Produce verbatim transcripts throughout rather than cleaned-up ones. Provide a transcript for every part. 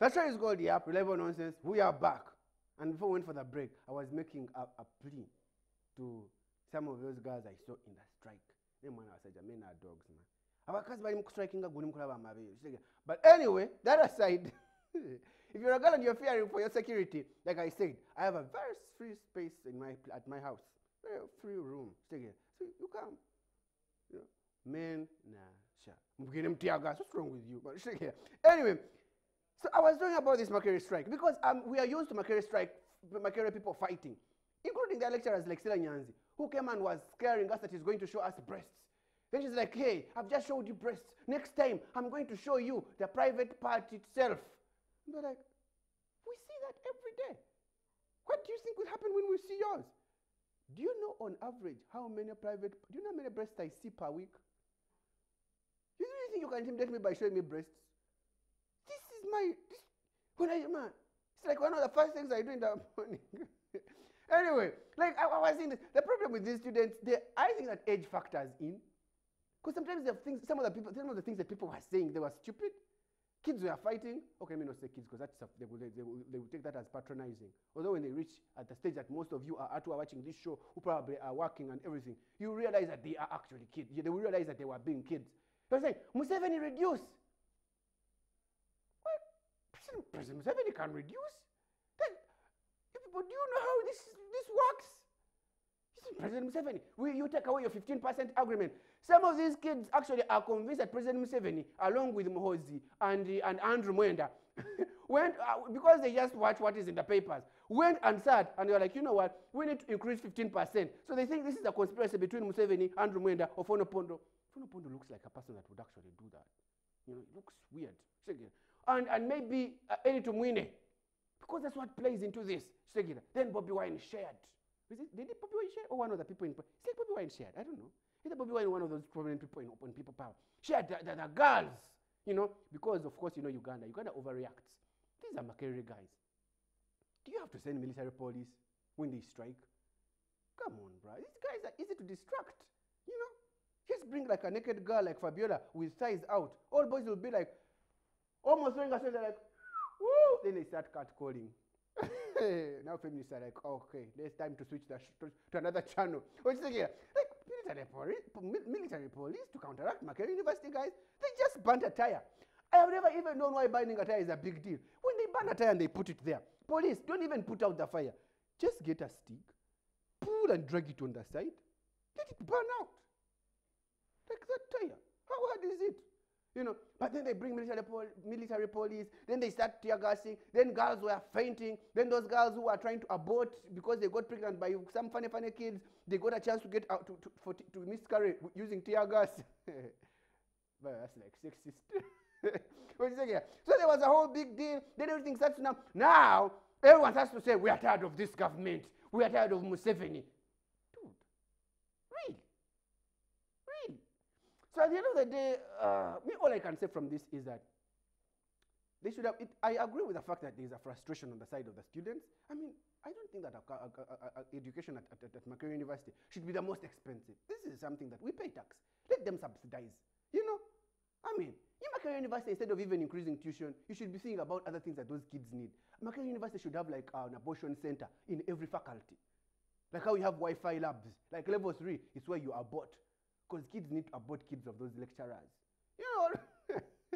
That show is called The App, Reliable Nonsense. We are back. And before we went for the break, I was making a, a plea to some of those girls I saw in the strike. Them one I said, men are dogs, man. But anyway, that aside, if you're a girl and you're fearing for your security, like I said, I have a very free space in my at my house, very free room. So you come, you know, men, nah, sure. What's wrong with you? But anyway, so I was talking about this Makerere strike because um, we are used to Makerere strike, Makerere people fighting, including the lecturers like Stella Nyanzi, who came and was scaring us that he's going to show us breasts. Then she's like, hey, I've just showed you breasts. Next time, I'm going to show you the private part itself. And they're like, we see that every day. What do you think will happen when we see yours? Do you know on average how many private, do you know how many breasts I see per week? Do you really think you can intimidate me by showing me breasts? This is my, this, when I, man, it's like one of the first things I do in the morning. Anyway, like I, I was saying, this, the problem with these students, they, I think that age factors in. Because sometimes the things, some of the people, some of the things that people were saying, they were stupid. Kids were fighting. Okay, let me not say kids, because that's they will, they, will, they will take that as patronizing. Although when they reach at the stage that most of you are at watching this show, who probably are working and everything, you realize that they are actually kids. They will realize that they were being kids. They were saying, Museveni reduce. What? President, President Museveni can reduce? Then, people, do you know how this, this works? President Museveni, will you take away your fifteen percent agreement? Some of these kids actually are convinced that President Museveni, along with Muhoozi and, uh, and Andrew Mwenda, went, uh, because they just watch what is in the papers, went and sat and they were like, you know what, we need to increase fifteen percent. So they think this is a conspiracy between Museveni, Andrew Mwenda, or Fono Pondo. Fono Pondo looks like a person that would actually do that. You know, it looks weird. And, and maybe uh, Eddie Tumwine, because that's what plays into this. Then Bobby Wine shared. Is it, did it Bobby Wine share or one of the people in? Is it Bobby Wine shared? I don't know. Either Bobby Wine, one of those prominent people in Open People Power, shared the, the, the girls, you know, because of course you know Uganda. Uganda overreacts. These are Makerere guys. Do you have to send military police when they strike? Come on, bro. These guys are easy to distract. You know, just bring like a naked girl like Fabiola with thighs out. All boys will be like almost throwing us. They're like, woo! Then they start catcalling. Now feminists are like, oh, okay, there's time to switch the sh to, to another channel. What you say? Like military police, military police to counteract Makerere University guys, they just burnt a tire. I have never even known why burning a tire is a big deal. When they burn a tire and they put it there, police don't even put out the fire. Just get a stick, pull and drag it on the side, let it burn out. Like that tire. How hard is it? You know, but then they bring military, pol military police, then they start tear gassing, then girls were fainting, then those girls who were trying to abort because they got pregnant by some funny, funny kids, they got a chance to get out to, to, for to miscarry using tear gas. But that's like sexist. What you say here? So there was a whole big deal, then everything starts now. Now, everyone has to say, we are tired of this government, we are tired of Museveni. So at the end of the day, uh, me, all I can say from this is that they should have, it, I agree with the fact that there is a frustration on the side of the students. I mean, I don't think that a, a, a, a education at, at, at Makerere University should be the most expensive. This is something that we pay tax. Let them subsidize. You know, I mean, in Makerere University, instead of even increasing tuition, you should be thinking about other things that those kids need. Makerere University should have like uh, an abortion center in every faculty. Like how you have Wi-Fi labs. Like level three is where you abort. Because kids need to abort kids of those lecturers. You know,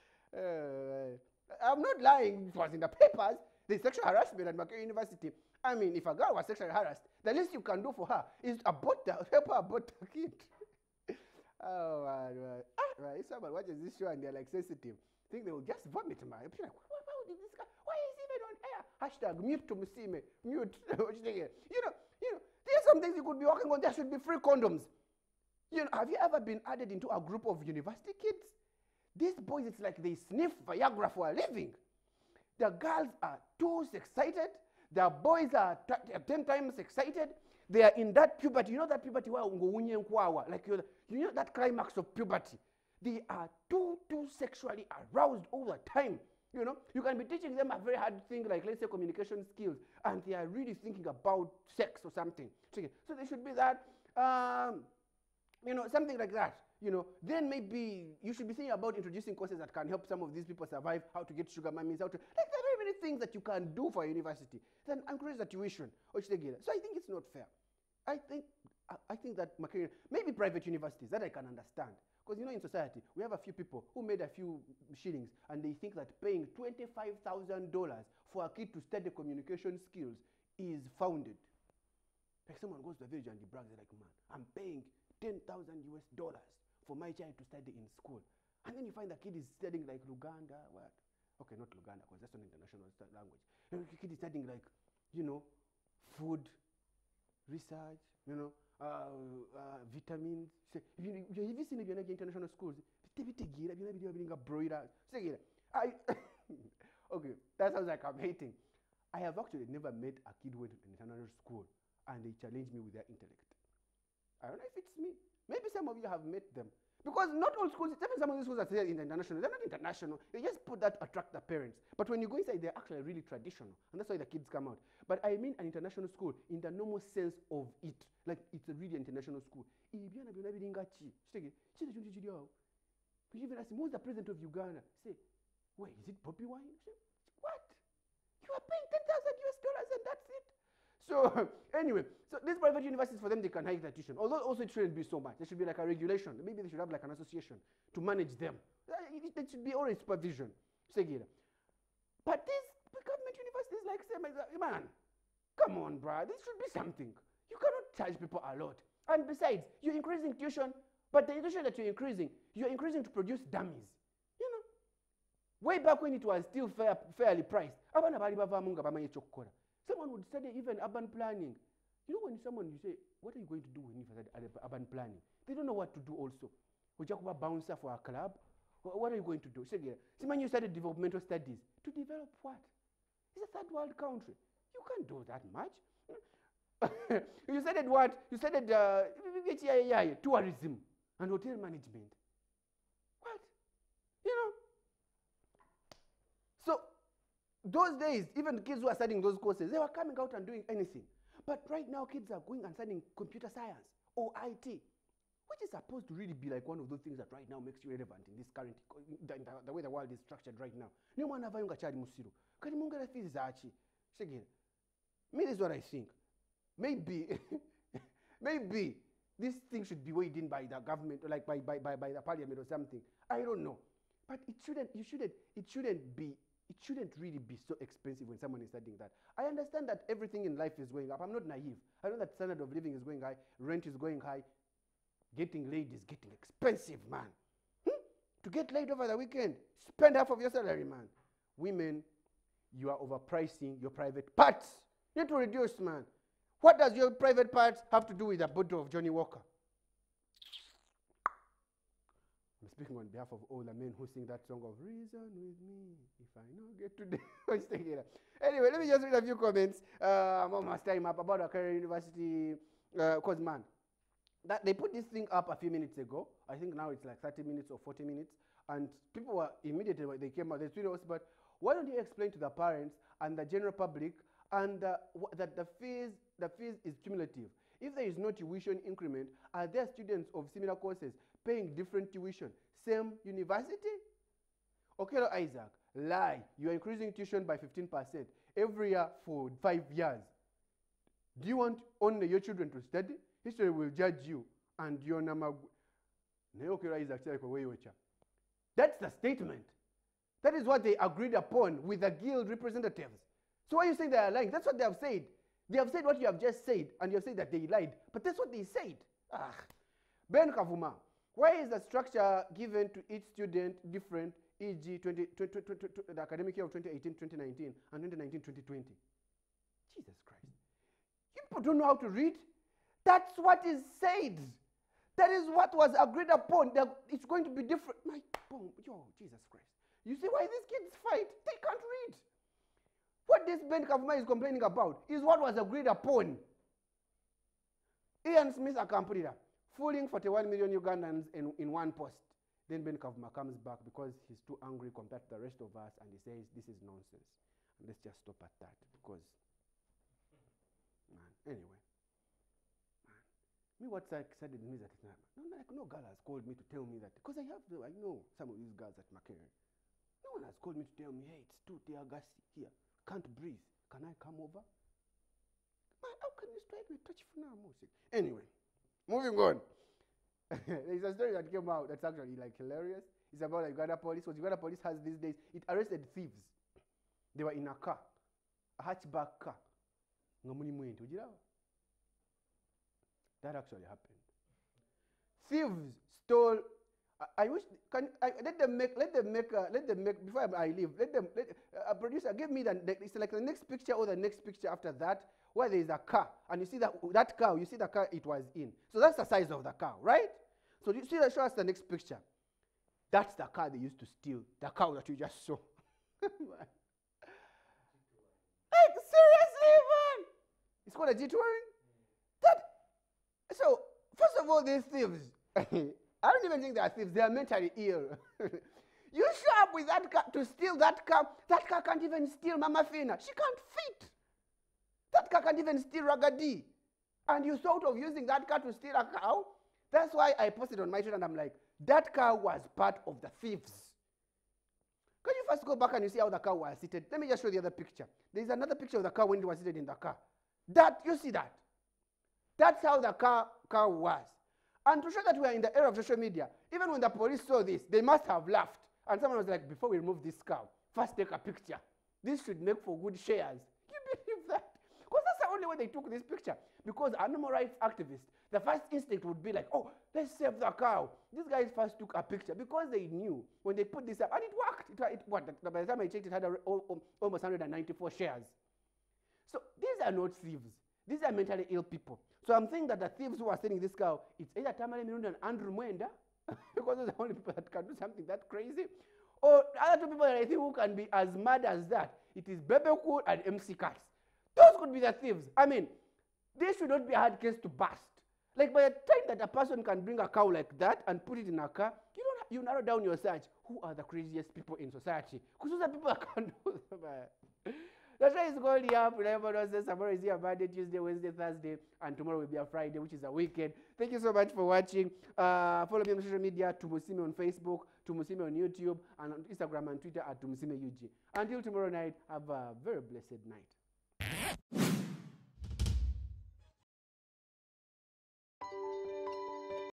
uh, I'm not lying. It was in the papers. There's sexual harassment at Makerere University. I mean, if a girl was sexually harassed, the least you can do for her is abort the, help her abort the kid. Oh, man, man. Ah, right. If someone watches this show and they're like sensitive, I think they will just vomit, man. You'll be like, why, why did this guy, why is he even on air? Hashtag mute to Musime. Mute. What you think? You know, you know, there's some things you could be working on. There should be free condoms. You know, have you ever been added into a group of university kids? These boys, it's like they sniff Viagra for a living. The girls are too excited. The boys are ten times excited. They are in that puberty. You know that puberty where like you know that climax of puberty. They are too, too sexually aroused all the time. You know, you can be teaching them a very hard thing like, let's say, communication skills, and they are really thinking about sex or something. So they should be that. Um, You know, something like that. you know, then maybe you should be thinking about introducing courses that can help some of these people survive, how to get sugar mummies, how to, like, there are very many things that you can do for a university. Then increase the tuition, or so I think it's not fair. I think, I, I think that Makerere, maybe private universities, that I can understand. Because, you know, in society, we have a few people who made a few shillings, and they think that paying twenty-five thousand dollars for a kid to study communication skills is founded. Like someone goes to the village and he brags, like, man, I'm paying ten thousand U S dollars for my child to study in school. And then you find the kid is studying like Luganda, what? Okay, not Luganda, because that's an international language. And the kid is studying like, you know, food research, you know, uh, uh, vitamins. Have you, have you seen if you're like international schools? I, okay, that sounds like I'm hating. I have actually never met a kid who went to international school and they challenged me with their intellect. I don't know if it's me. Maybe some of you have met them. Because not all schools, even some of these schools are still international, they're not international. They just put that to attract the parents. But when you go inside, they're actually really traditional. And that's why the kids come out. But I mean an international school in the normal sense of it. Like, it's a really international school. You even ask me, who's the president of Uganda? Say, wait, is it Bobby Wine? Say, what? You are paying ten thousand U S dollars and that's it? So anyway, so these private universities, for them, they can hike their tuition. Although also it shouldn't be so much. There should be like a regulation. Maybe they should have like an association to manage them. There should be always supervision. But these government universities, like, say, man, come on, bruh, this should be something. You cannot charge people a lot. And besides, you're increasing tuition, but the tuition that you're increasing, you're increasing to produce dummies. You know, way back when it was still fair, fairly priced, someone would study even urban planning. You know, when someone, you say, what are you going to do when you study urban planning? They don't know what to do also. Would you have a bouncer for a club? What are you going to do? See, when you study developmental studies, to develop what? It's a third world country. You can't do that much. You studied what? You studied uh, tourism and hotel management. What? You know? So, those days, even the kids who are studying those courses, they were coming out and doing anything. But right now, kids are going and studying computer science or I T, which is supposed to really be like one of those things that right now makes you relevant in this current, the, the, the way the world is structured right now. Me, this is what I think. Maybe, maybe this thing should be weighed in by the government, or like by, by, by, by the parliament or something. I don't know. But it shouldn't, you shouldn't, it shouldn't be, it shouldn't really be so expensive when someone is studying that. I understand that everything in life is going up. I'm not naive. I know that standard of living is going high, rent is going high, getting laid is getting expensive, man. Hmm? To get laid over the weekend, spend half of your salary, man. Women, you are overpricing your private parts. You need to reduce, man. What does your private parts have to do with a bottle of Johnny Walker? I'm speaking on behalf of all the men who sing that song of Reason with me, if I know get today. Anyway, let me just read a few comments. Uh, I'm almost time up about Makerere University. Because, uh, man, that they put this thing up a few minutes ago. I think now it's like thirty minutes or forty minutes. And people were immediately when they came out, they tweeted us, but why don't you explain to the parents and the general public and uh, that the fees, the fees is cumulative? If there is no tuition increment, are there students of similar courses paying different tuition? Same university? Okay, Isaac, lie. You are increasing tuition by fifteen percent every year for five years. Do you want only your children to study? History will judge you and your number. That's the statement. That is what they agreed upon with the guild representatives. So why are you saying they are lying? That's what they have said. They have said what you have just said, and you have said that they lied. But that's what they said. Ah. Ben Kavuma, why is the structure given to each student different, for example, the academic year of twenty eighteen twenty nineteen and twenty nineteen twenty twenty? Jesus Christ. You people don't know how to read? That's what is said. That is what was agreed upon. That it's going to be different. My, boom, yo, Jesus Christ. You see why these kids fight? They can't read. What this Ben Kavuma is complaining about is what was agreed upon. Ian Smith accompanied her, fooling forty-one million Ugandans in, in one post. Then Ben Kavuma comes back because he's too angry compared to the rest of us, and he says, this is nonsense. And let's just stop at that because, man, anyway. Man. Me, what's excited me is that no, like no girl has called me to tell me that, because I have to, I know some of these girls at Makerere. No one has called me to tell me, hey, it's too tear gassy here, can't breathe. Can I come over? Man, how can you strike me touch for now? Anyway, moving on. There's a story that came out that's actually like hilarious. It's about like Uganda police. What Uganda police has these days, it arrested thieves. They were in a car, a hatchback car. That actually happened. Thieves stole. I, I wish can I, let them make let them make uh, let them make before I, I leave. Let them let, uh, producer give me the, the it's like the next picture or the next picture after that where there is a car and you see that that car you see the car it was in. So that's the size of the car, right? So you see that show us the next picture. That's the car they used to steal. The car that you just saw. Like seriously, man. It's called a G touring. That. So first of all, these thieves. I don't even think they are thieves. They are mentally ill. You show up with that car to steal that car. That car can't even steal Mama Fina. She can't fit. That car can't even steal Ragadi. And you thought of using that car to steal a cow? That's why I posted on my Twitter and I'm like, that car was part of the thieves. Can you first go back and you see how the car was seated? Let me just show you the other picture. There's another picture of the car when it was seated in the car. That, you see that? That's how the car, car was. And to show that we are in the era of social media, even when the police saw this, they must have laughed. And someone was like, before we remove this car, first take a picture. This should make for good shares. You believe that? Because that's the only way they took this picture. Because animal rights activists, the first instinct would be like, oh, let's save the cow. These guys first took a picture because they knew when they put this up, and it worked. It, it, what, by the time I checked, it had a, almost one hundred ninety-four shares. So these are not thieves. These are mentally ill people. So I'm saying that the thieves who are stealing this cow, it's either Tamale Mirundi and Andrew Mwenda, because those are the only people that can do something that crazy, or other two people that I think who can be as mad as that. It is Bebe Cool and M C Cats. Those could be the thieves. I mean, this should not be a hard case to bust. Like by the time that a person can bring a cow like that and put it in a car, you don't you narrow down your search. Who are the craziest people in society? Because those are people that can do them. The show is going up. Remember, tomorrow is here Monday, Tuesday, Wednesday, Thursday, and tomorrow will be a Friday, which is a weekend. Thank you so much for watching. Uh, follow me on social media, Tumusime on Facebook, Tumusime on YouTube, and on Instagram and Twitter at Tumusime U G. Until tomorrow night, have a very blessed night.